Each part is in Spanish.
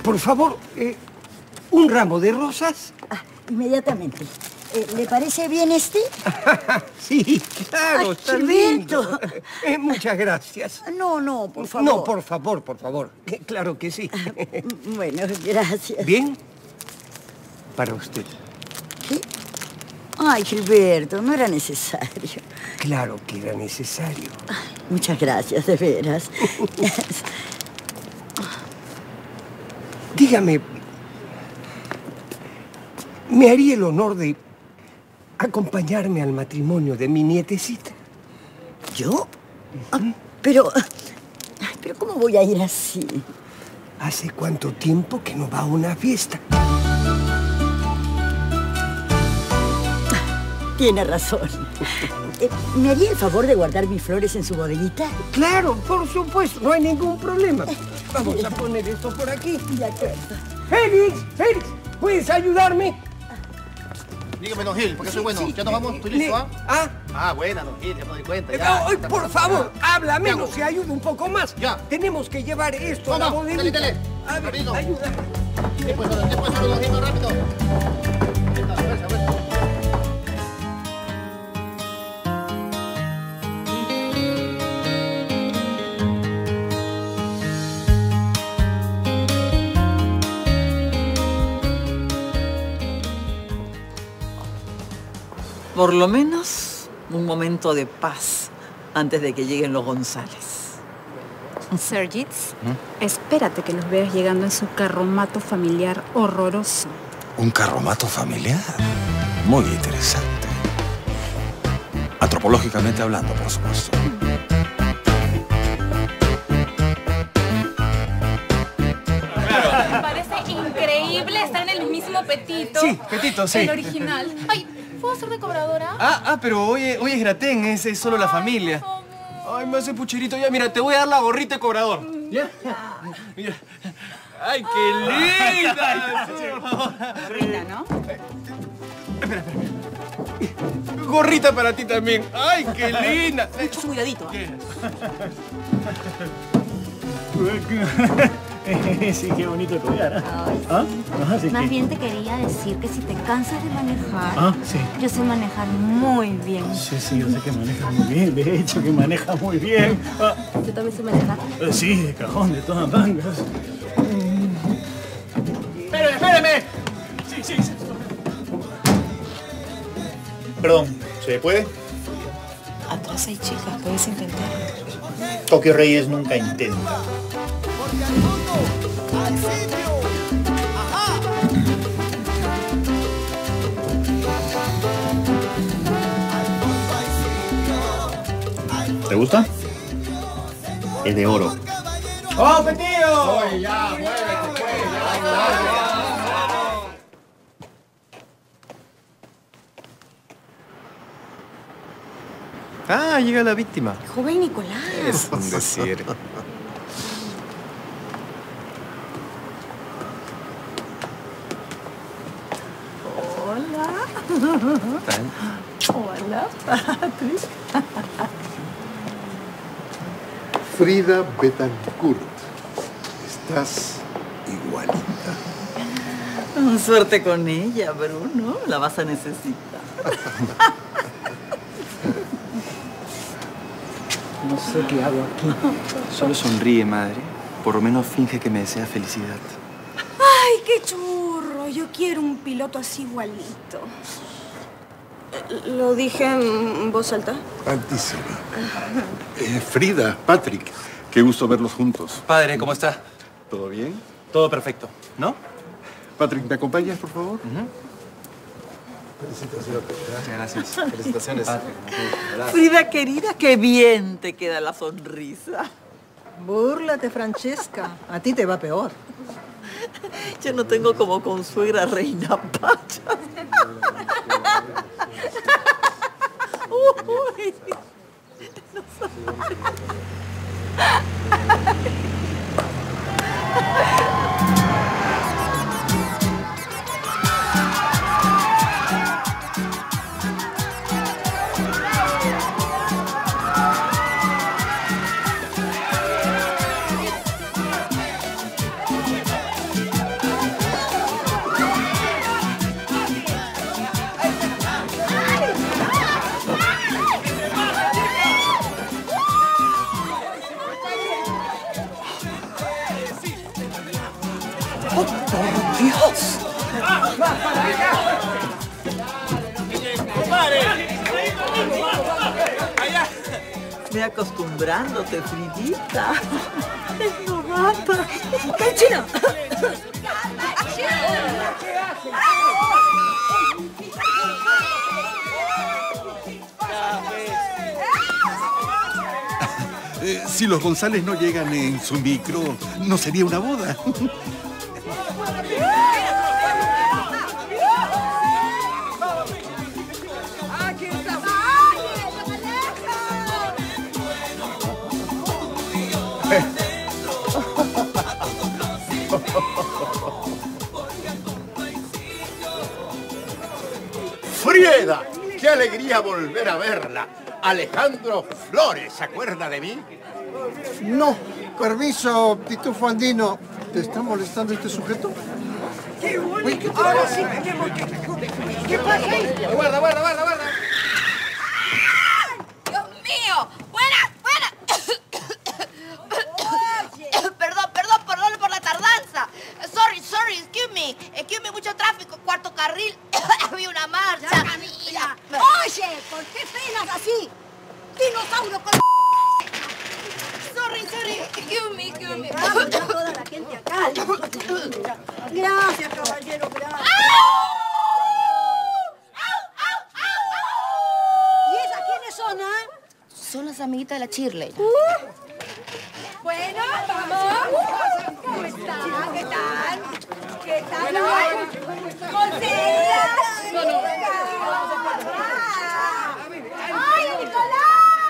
por favor, un ramo de rosas. Inmediatamente. ¿Le parece bien este? Sí, claro, está lindo. Muchas gracias. No, por favor. No, por favor, por favor. Claro que sí. Bueno, gracias. ¿Bien? Para usted. ¿Qué? Ay, Gilberto, no era necesario. Claro que era necesario. Muchas gracias, de veras. Dígame, ¿me haría el honor de acompañarme al matrimonio de mi nietecita? ¿Yo? Pero ¿cómo voy a ir así? ¿Hace cuánto tiempo que no va a una fiesta? Tiene razón. ¿Me haría el favor de guardar mis flores en su bodeguita? Claro, por supuesto, no hay ningún problema. Vamos a poner esto por aquí. De acuerdo. Félix, ¿puedes ayudarme? Dígame, don Gil, porque soy bueno. Sí, ¿Ya nos vamos? ¿Estoy listo, buena, don Gil, ya me doy cuenta. Ya. Por favor, habla menos y ayuda un poco más. Ya. Tenemos que llevar esto a la bodeguita. Dale. A ver, Rápido. ayúdame. Después, don Gil, más rápido. A ver. Por lo menos un momento de paz antes de que lleguen los González. Sergitz, espérate que los veas llegando en su carromato familiar horroroso. ¿Un carromato familiar? Muy interesante. Antropológicamente hablando, por supuesto. Me parece increíble estar en el mismo Petito. Sí, Petito, sí. El original. Ay, ¿puedo ser de cobradora? Pero hoy es gratén, es solo la familia. Ay, me hace pucherito. Ya, mira, te voy a dar la gorrita de cobrador. ¿Ya? Mira. ¡Ay, qué linda! Gorrita, ¿no? Espera. Gorrita para ti también. ¡Ay, qué linda! Mucho cuidadito. Sí, qué bonito collar. Más bien te quería decir que si te cansas de manejar, sí. yo sé manejar muy bien. Sí, yo sé que maneja muy bien. De hecho, que maneja muy bien. ¿Tú también sé manejar? Sí, de cajón, de todas mangas. ¡Espéreme! Sí. Perdón, ¿se puede? Atrás hay chicas, puedes intentar. Tokio Reyes nunca intenta. ¿Te gusta? Es de oro. ¡Oh, Petillo! Oye, ya, muévete, pues, Llega la víctima. Joven Nicolás. Es un decir. Hola, Patrick. Frida Betancourt. Estás igualita. Suerte con ella, Bruno. La vas a necesitar. No sé qué hago aquí. Solo sonríe, madre. Por lo menos finge que me desea felicidad. ¡Ay, qué churro! Yo quiero un piloto así igualito. ¿Lo dije en voz alta? Altísima. Frida, Patrick, qué gusto verlos juntos. Padre, ¿cómo está? ¿Todo bien? Todo perfecto, ¿no? Patrick, ¿me acompañas, por favor? Felicitaciones. Muchas gracias. Felicitaciones. Frida, querida, qué bien te queda la sonrisa. Búrlate, Francesca. A ti te va peor. Yo no tengo como consuegra Reina Pacha. Uy, no ¡Oh, por Dios! Ve acostumbrándote, Fridita. Es novata. ¡Qué chino! Si los González no llegan en su micro, no sería una boda. ¡Frieda! ¡Qué alegría volver a verla! Alejandro Flores, ¿se acuerda de mí? No. Permiso, Pitufo Andino. ¿Te está molestando este sujeto? Ahora sí. ¿Qué pasa ahí? Guarda. ¡Dios mío! ¡Buenas! Perdón por la tardanza. Sorry, excuse me, mucho tráfico, cuarto carril, había una marcha. Camila. Oye, ¿por qué frenas así? Dinosaurio con... Sorry, excuse me. Vamos, ya toda la gente acá. Gracias, caballero, gracias. ¿Y esas quiénes son, Son las amiguitas de la Shirley. Bueno, vamos. ¿Cómo están? ¿Qué tal? ¿Qué tal? ¿Contentas? ¡Ay, Nicolás!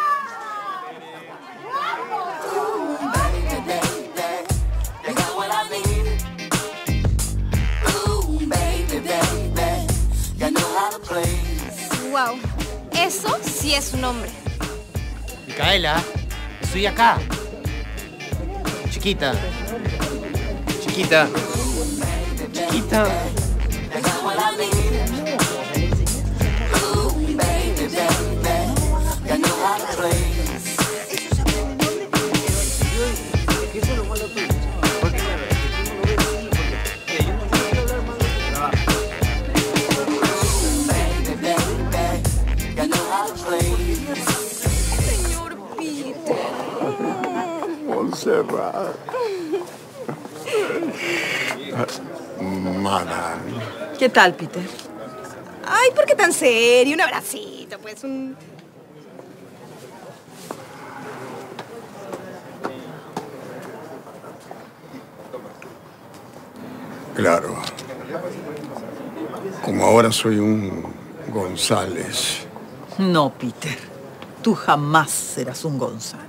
Wow, eso sí es un hombre. Micaela, estoy acá. Chiquita. Señor Peter. Montserrat. Madame. ¿Qué tal, Peter? Ay, ¿por qué tan serio? Un abracito, pues, Claro. Como ahora soy un González. No, Peter. Tú jamás serás un González.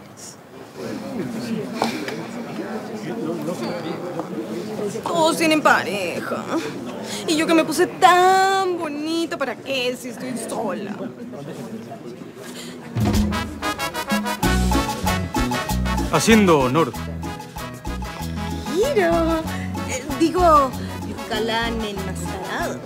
Todos tienen pareja. Y yo que me puse tan bonita, ¿para qué si estoy sola? Haciendo honor. Mira, digo, galán enmascarado.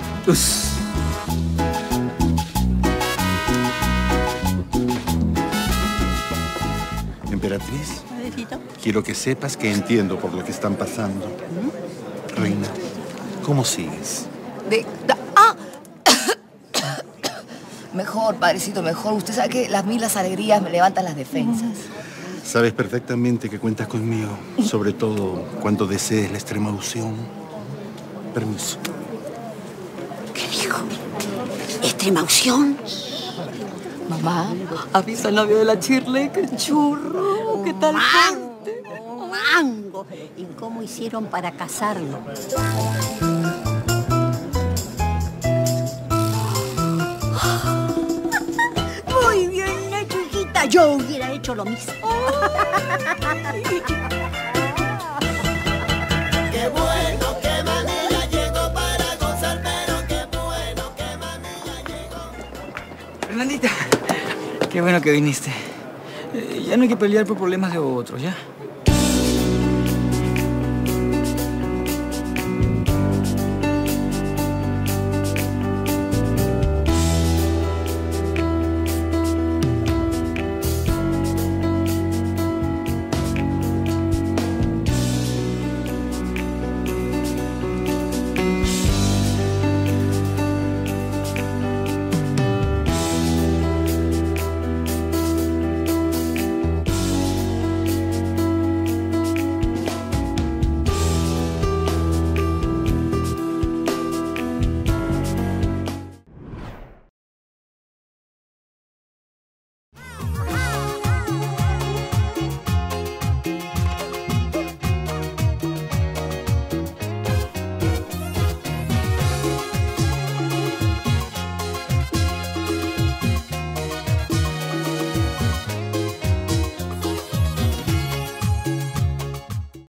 Emperatriz, quiero que sepas que entiendo por lo que están pasando. Reina, ¿cómo sigues? Mejor, padrecito, mejor. Usted sabe que las alegrías me levantan las defensas. Sabes perfectamente que cuentas conmigo, sobre todo cuando desees la extrema unción. Permiso. ¿Qué dijo? ¿Extrema unción? Mamá, avisa al novio de la Shirley, qué churro, qué tal. Mango. ¿Y cómo hicieron para casarlo? Muy bien hecho, hijita. Yo hubiera hecho lo mismo. Qué bueno que Manila llegó para gozar, pero qué bueno que Manila llegó. Fernandita, qué bueno que viniste. Ya no hay que pelear por problemas de otros, ¿ya?